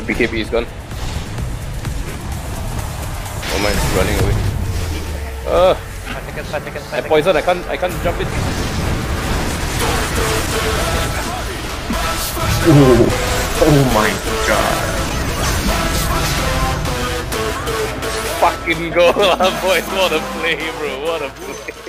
BKB is gone. Oh my, it's running away. 5 seconds. I poison, I can't jump it. Oh my god. Fucking go, boys, what a play, bro, what a play.